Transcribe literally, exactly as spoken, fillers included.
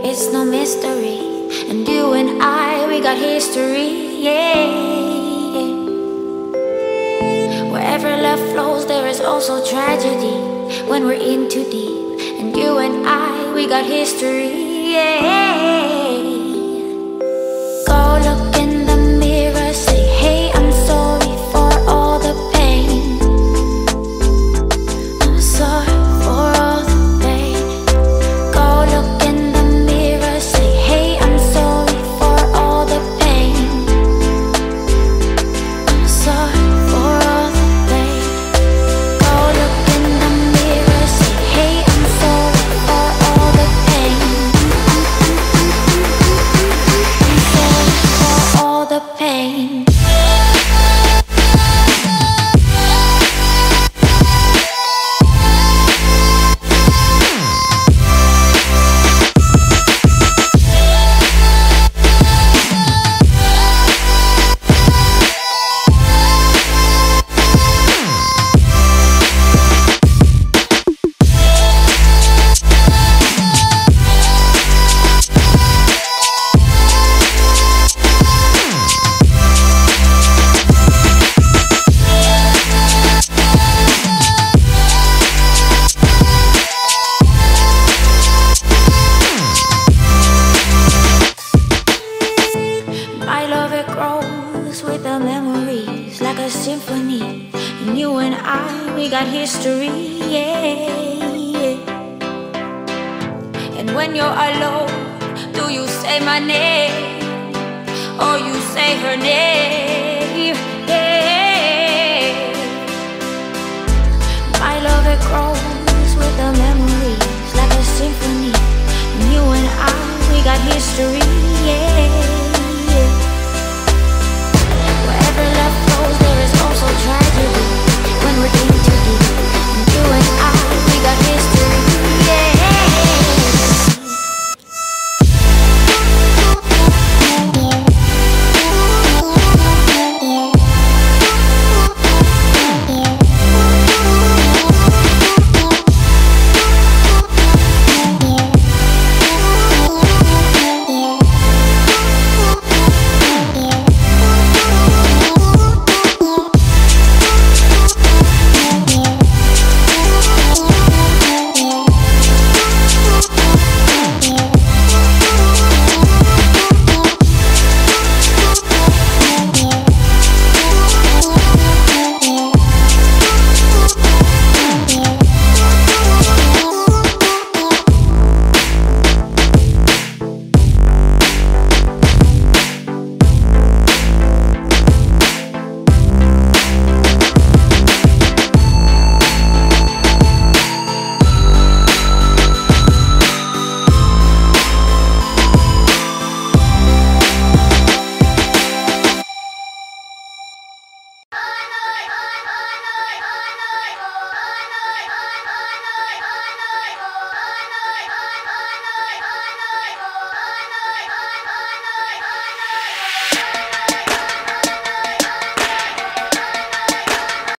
It's no mystery, and you and I, we got history, yeah, yeah. Wherever love flows, there is also tragedy when we're in too deep. And you and I, we got history, yeah. Go look in the mirror, say, hey, I'm sorry for all the pain. I'm sorry for all the pain. Go look in the mirror, say, hey, I'm sorry for all the pain. I'm sorry for all the pain. Go look in the mirror, say, hey, I'm sorry for all the pain. I'm sorry for all the pain. My love, it grows with the memories like a symphony. And you and I, we got history, yeah, yeah. And when you're alone, do you say my name or you say her name? Yeah. My love, it grows with the memories like a symphony.